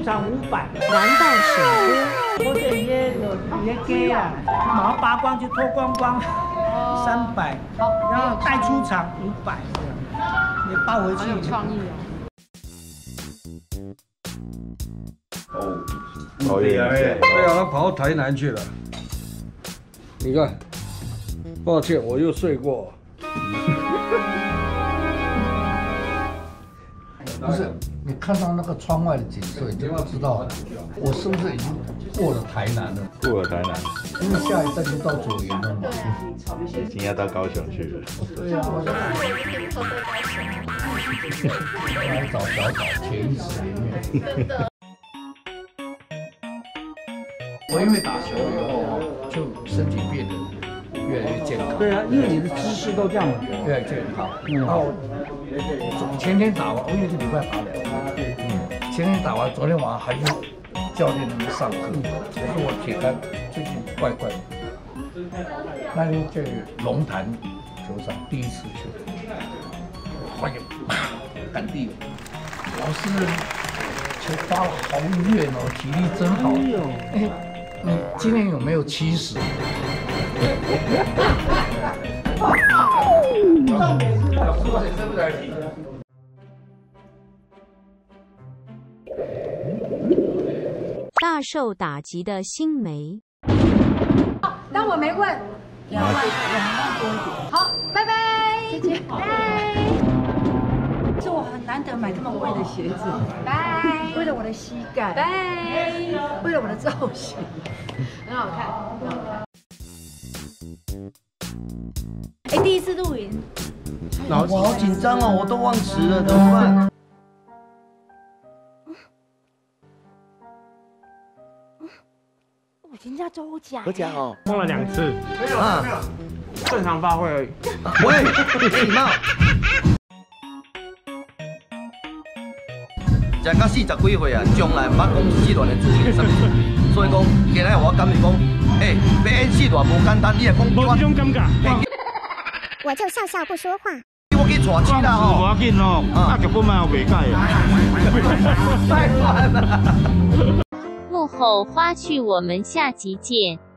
场500。 玩到水或者也给啊，毛拔光就脱光光，300。好，然后带出场500，你抱回去。 很有创意哦。哦，对啊， 他跑到台南去了。你看，抱歉，我又睡过。 不是，你看到那个窗外的景色，你就知道我是不是已经过了台南了？ 过了台南， 因为下一站就到左营了嘛。 已经要到高雄去了。 对啊，我来找小岛潜意识里面。我因为打球以后，就身体变得越来越健康。 对啊，因为你的姿势都这样， 越来越健康。然后前天打完，我因为这礼拜打2次。前天打完，昨天晚上还去教练那边上课。我说我铁杆最近怪怪的。那天在龙潭球场第一次去，发现干地，老师球发了好远哦，体力真好。哎，你今天有没有70？ 大受打击的新梅。 当我没问，2万多一点。好，拜拜，再见。拜。是我很难得买这么贵的鞋子。拜。为了我的膝盖。拜。为了我的造型，很好看，很好看。哎，第一次露营， 我好紧张哦，我都忘词了，怎么办？ 人家周家， 我讲哦， 碰了2次， 没有啊， 正常发挥而已。 喂，没礼貌。食到40几岁啊，从来唔捌讲4段的主语，啥物事？所以讲，今日我感觉讲，要演4段无简单，你也讲无这种感觉。 我就笑笑不说话。 我去娶妻啦吼。 无要紧哦，剧本嘛有袂改太烦了。 幕后花絮，我们下集见。